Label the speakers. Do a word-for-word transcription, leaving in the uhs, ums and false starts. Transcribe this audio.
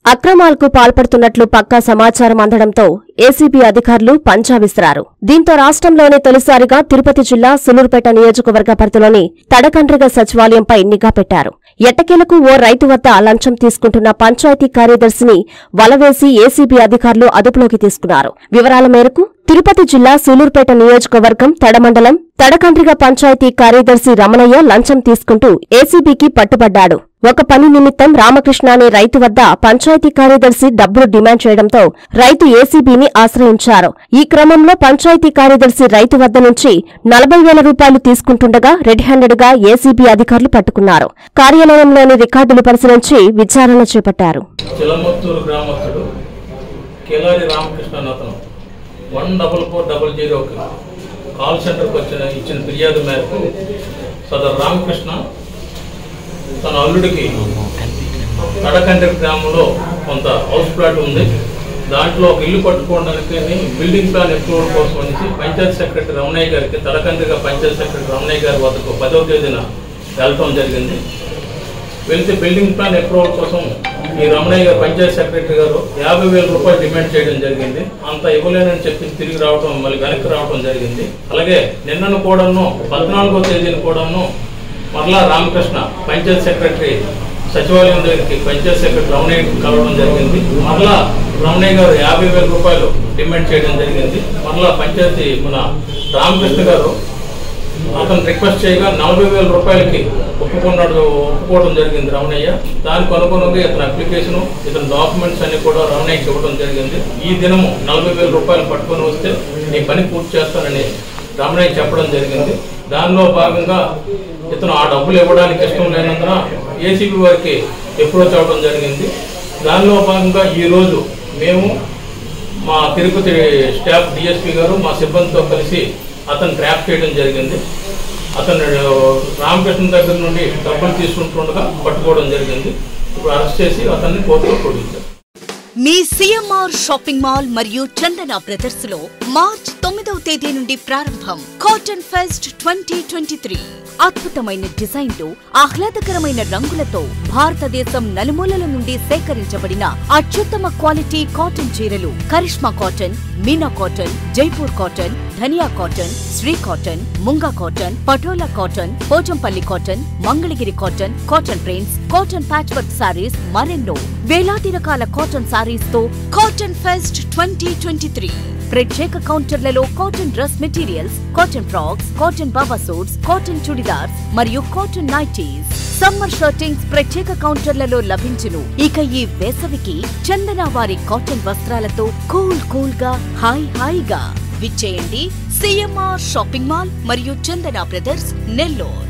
Speaker 1: అక్రమాలకు పాల్పడుతున్నట్లు పక్కా సమాచారం అందడంతో ఏసీబీ అధికారులు పంజా విసిరారు. దీంతో రాష్ట్రంలోనే తొలిసారిగా తిరుపతి జిల్లా సూలూరుపేట నియోజకవర్గ పరిధిలోని తడకండ్రిగ సచివాలయంపై నిఘా పెట్టారు. ఎట్టకేలకు ఓ రైతు వద్ద లంచం తీసుకుంటున్న పంచాయతీ కార్యదర్శిని వలవేసి ఏసీబీ అధికారులు అదుపులోకి తీసుకున్నారు. వివరాల మేరకు తిరుపతి జిల్లా సూలూరుపేట నియోజకవర్గం తడమండలం తడకండ్రిగ పంచాయతీ కార్యదర్శి రమణయ్య లంచం తీసుకుంటూ ఏసీబీకి పట్టుబడ్డాడు. ఒక పని నిమిత్తం రామకృష్ణ అనే రైతు వద్ద పంచాయతీ కార్యదర్శి డబ్బులు డిమాండ్ చేయడంతో రైతు ఏసీబీని ఆశ్రయించారు. ఈ క్రమంలో పంచాయతీ కార్యదర్శి రైతు వద్ద నుంచి నలభై వేల రూపాయలు తీసుకుంటుండగా రెడ్ హ్యాండెడ్ గా ఏసీబీ అధికారులు పట్టుకున్నారు. కార్యాలయంలోని రికార్డులు పరిశీలించి విచారణ చేపట్టారు.
Speaker 2: One double four double zero call సెంటర్కి వచ్చిన ఇచ్చిన ఫిర్యాదు మేరకు సదరు రామకృష్ణ తన అల్లుడికి తడకండ్రి గ్రామంలో కొంత హౌస్ ప్లాట్ ఉంది. దాంట్లో ఒక ఇల్లు కట్టుకోవడానికి బిల్డింగ్ ప్లాన్ అప్రూవల్ కోసం వచ్చి పంచాయత్ సెక్రటరీ రమణయ్య గారికి తడకండ్రిగా పంచాయత్ సెక్రటరీ రమణయ్య గారి వద్దకు పదవ తేదీన వెళ్ళటం జరిగింది. వెళ్తే బిల్డింగ్ ప్లాన్ అప్రూవల్ కోసం ఈ రమణయ్య గారు పంచాయత్ సెక్రటరీ గారు యాభై వేల రూపాయలు డిమాండ్ చేయడం జరిగింది. అంత ఇవ్వలేనని చెప్పి తిరిగి రావడం మళ్ళీ వెనక్కి రావడం జరిగింది. అలాగే నిన్నను కూడాను పద్నాలుగో తేదీని కూడాను మరలా రామకృష్ణ పంచాయత్ సెక్రటరీ సచివాలయం దగ్గరికి పంచాయత్ సెక్రటరీ రమణయ్య కలవడం జరిగింది. మరలా రమణయ్య గారు యాభై వేల రూపాయలు డిమాండ్ చేయడం జరిగింది. మరలా పంచాయతీ మన రామకృష్ణ గారు అతను రిక్వెస్ట్ చేయగా నలభై వేల రూపాయలకి ఒప్పుకున్నాడు ఒప్పుకోవడం జరిగింది రమణయ్య. దానికి అనుగుణంగా ఇతని అప్లికేషను ఇతని డాక్యుమెంట్స్ అన్ని కూడా రమణయ్యకి ఇవ్వడం జరిగింది. ఈ దినము నలభై వేల రూపాయలు పట్టుకొని వస్తే నీ పని పూర్తి చేస్తానని రమణయ్య చెప్పడం జరిగింది. దానిలో భాగంగా ఇతను ఆ డబ్బులు ఇవ్వడానికి ఇష్టం లేనందున ఏసీబీ వారికి అప్రోచ్ అవ్వడం జరిగింది. దానిలో భాగంగా ఈరోజు మేము మా తిరుపతి స్టాఫ్ డిఎస్పీ గారు మా సిబ్బందితో కలిసి అతను ట్రాప్ చేయడం జరిగింది. అతను రామకృష్ణ దగ్గర నుండి డబ్బులు తీసుకుంటుండగా పట్టుకోవడం జరిగింది. ఇప్పుడు అరెస్ట్ చేసి అతన్ని కోర్టులో ప్రొడ్యూస్.
Speaker 3: మీ సిఎంఆర్ షాపింగ్ మాల్ మరియు చందన బ్రదర్స్ లో మార్చ్ తొమ్మిదవ తేదీ నుండి ప్రారంభం cotton fest twenty twenty three. అద్భుతమైన డిజైన్లు, ఆహ్లాదకరమైన రంగులతో భారతదేశం నలుమూలల నుండి సేకరించబడిన అత్యుత్తమ క్వాలిటీ కాటన్ చీరలు Karishma cotton, Meena cotton, Jaipur cotton, Dhaniya cotton, Shri cotton, Munga cotton, Patola cotton, Pochampally cotton, Mangalagiri cotton, cotton prints, cotton patch work sarees, మరెన్నో వేలాది రకాల కాటన్ సారీస్ తో cotton fest twenty twenty three. ప్రత్యేక కౌంటర్లలో cotton dress materials, cotton frocks, cotton baba suits, cotton churidars మరియు cotton nighties, summer shirtings ప్రత్యేక కౌంటర్లలో లభించును. ఇక ఈ వేసవికి చందన వారి కాటన్ వస్త్రాలతో కూల్ కూల్ గా హాయ్ హాయిగా విచ్చేయండి సిఎంఆర్ షాపింగ్ మాల్ మరియు చందన బ్రదర్స్ నెల్లూరు.